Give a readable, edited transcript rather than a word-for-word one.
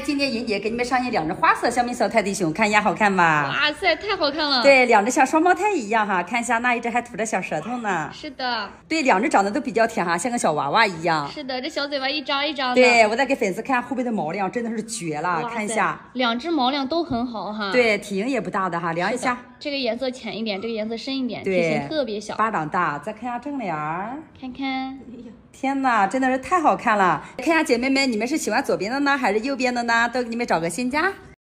今年银姐给你们上映2只花色小米小泰迪熊，看一眼好看吧？ 哇塞，太好看了！ 对，2只像双胞胎一样哈，看一下那一只还吐着小舌头呢。 是的， 对，2只长得都比较甜哈，像个小娃娃一样。 是的，这小嘴巴一张一张的。 对，我再给粉丝看后背的毛量，真的是绝了，看一下。 2只毛量都很好哈。 对，体型也不大的哈，量一下。 这个颜色浅一点，这个颜色深一点， 对， 体型特别小， 巴掌大。再看一下正脸， 看看。 天哪，真的是太好看了！看一下姐妹们，你们是喜欢左边的呢，还是右边的呢？都给你们找个新家。